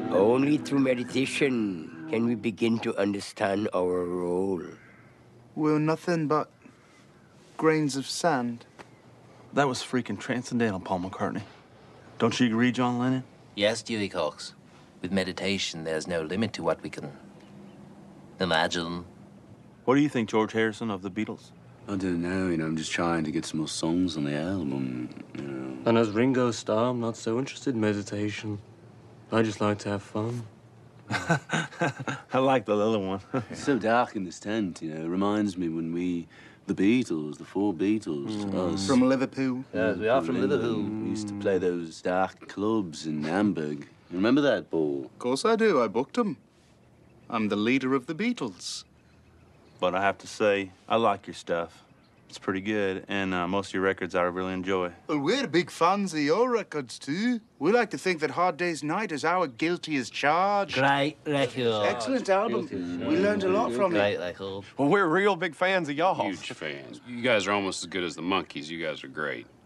Only through meditation can we begin to understand our role. We're nothing but grains of sand. That was freaking transcendental, Paul McCartney. Don't you agree, John Lennon? Yes, Dewey Cox. With meditation, there's no limit to what we can imagine. What do you think, George Harrison, of the Beatles? I don't know, I'm just trying to get some more songs on the album, And as Ringo Starr, I'm not so interested in meditation. I just like to have fun. I like the other one. It's so dark in this tent, It reminds me when the Beatles, the four Beatles, us. From Liverpool. Yes, we are from Liverpool. We used to play those dark clubs in Hamburg. You remember that, Paul? Of course I do. I booked them. I'm the leader of the Beatles. But I have to say, I like your stuff. It's pretty good, and most of your records I really enjoy. Well, we're big fans of your records, too. We like to think that Hard Day's Night is our guilty as charged. Great record. Excellent album. We learned a lot from Great it. record. Well, we're real big fans of y'all. Huge fans. You guys are almost as good as the Monkees. You guys are great.